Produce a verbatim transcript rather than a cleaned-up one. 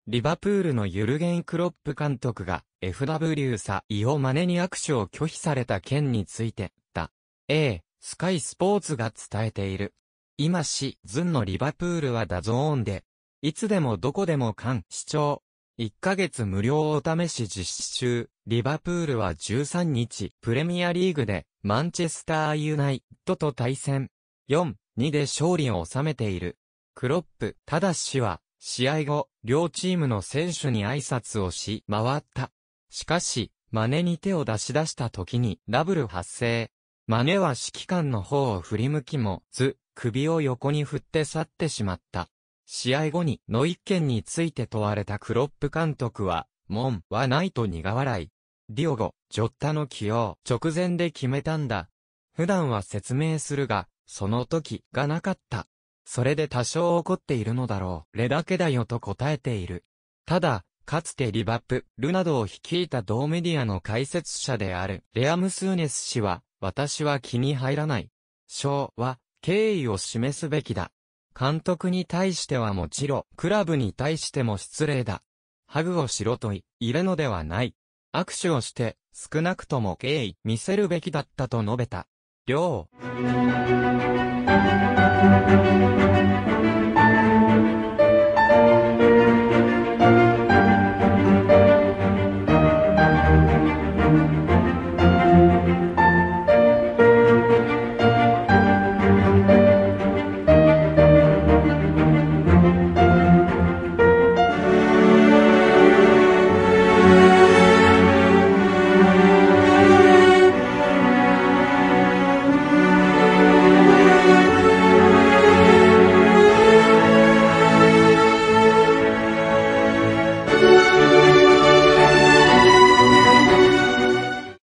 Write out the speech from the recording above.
リバプールのユルゲン・クロップ監督が エフダブリュー サイを真似に握手を拒否された件について、だ。A、スカイスポーツが伝えている。今シーズンのリバプールはダゾーンで、いつでもどこでも観視聴。いっかげつ無料お試し実施中、リバプールはじゅうさんにち、プレミアリーグで、マンチェスターユナイトと対戦。よん、にで勝利を収めている。クロップ、ただしは、試合後、両チームの選手に挨拶をし、回った。しかし、マネに手を出し出した時に、ダブル発生。マネは指揮官の方を振り向きも、ず、首を横に振って去ってしまった。試合後にの一件について問われたクロップ監督は、門はないと苦笑い。ディオゴ、ジョッタの起用直前で決めたんだ。普段は説明するが、その時がなかった。それで多少怒っているのだろう。レだけだよと答えている。ただ、かつてリバプルなどを率いた同メディアの解説者であるレアムスーネス氏は、私は気に入らない。ショーは、敬意を示すべきだ。監督に対してはもちろん、クラブに対しても失礼だ。ハグをしろと言えるのではない。握手をして、少なくとも敬意見せるべきだったと述べた。両